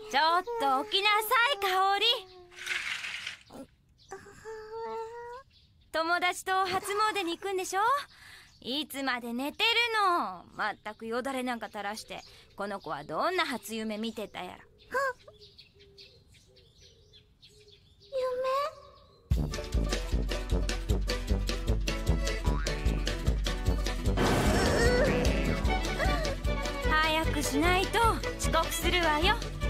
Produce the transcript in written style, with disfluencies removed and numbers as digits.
ちょっと起きなさい、香織。友達と初詣に行くんでしょ。いつまで寝てるの。まったくよだれなんか垂らして。この子はどんな初夢見てたやら。早くしないと遅刻するわよ。